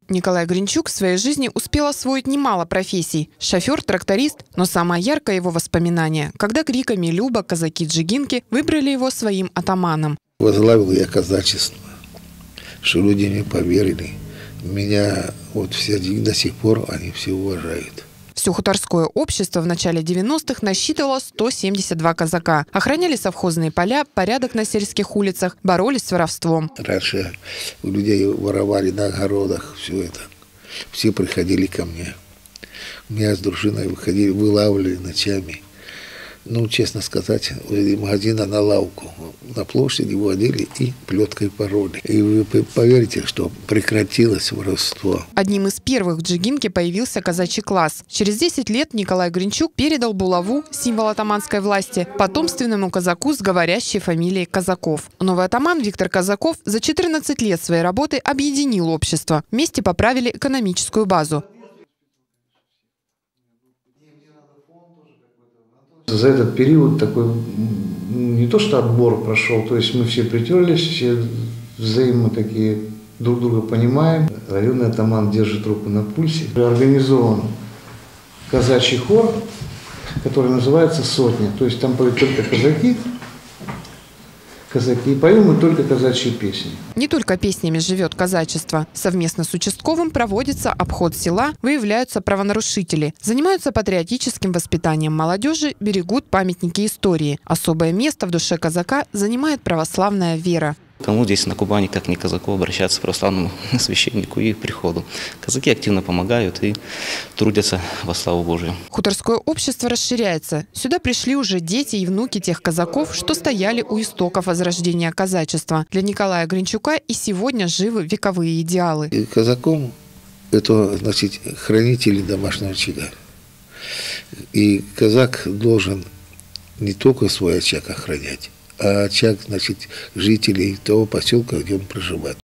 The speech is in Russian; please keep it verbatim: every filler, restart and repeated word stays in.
Николай Гринчук в своей жизни успел освоить немало профессий. Шофер, тракторист, но самое яркое его воспоминание, когда криками «Люба!» казаки-джигинки выбрали его своим атаманом. Возглавил я казачество, что люди мне поверили. Меня вот все до сих пор они все уважают. Все хуторское общество в начале девяностых насчитывало сто семьдесят два казака. Охраняли совхозные поля, порядок на сельских улицах, боролись с воровством. Раньше у людей воровали на огородах, все это. Все приходили ко мне. Меня с дружиной выходили, вылавливали ночами. Ну, честно сказать, из магазина на лавку на площади водили и плеткой пороли. И вы поверите, что прекратилось воровство. Одним из первых в Джигинке появился казачий класс. Через десять лет Николай Гринчук передал булаву, символ атаманской власти, потомственному казаку с говорящей фамилией Казаков. Новый атаман Виктор Казаков за четырнадцать лет своей работы объединил общество. Вместе поправили экономическую базу. За этот период такой не то что отбор прошел, то есть мы все притерлись, все взаимно такие друг друга понимаем. Районный атаман держит руку на пульсе. Организован казачий хор, который называется «Сотня». То есть там поют только казаки, казаки, и поем мы только казачьи песни. Не только песнями живет казачество. Совместно с участковым проводится обход села, выявляются правонарушители. Занимаются патриотическим воспитанием молодежи, берегут памятники истории. Особое место в душе казака занимает православная вера. Кому здесь на Кубани, как не казаку, обращаться к православному священнику и приходу. Казаки активно помогают и трудятся во славу Божию. Хуторское общество расширяется. Сюда пришли уже дети и внуки тех казаков, что стояли у истоков возрождения казачества. Для Николая Гринчука и сегодня живы вековые идеалы. И казаком это, значит, хранители домашнего очага. И казак должен не только свой очаг охранять, а очаг, значит, жителей того поселка, где он проживает.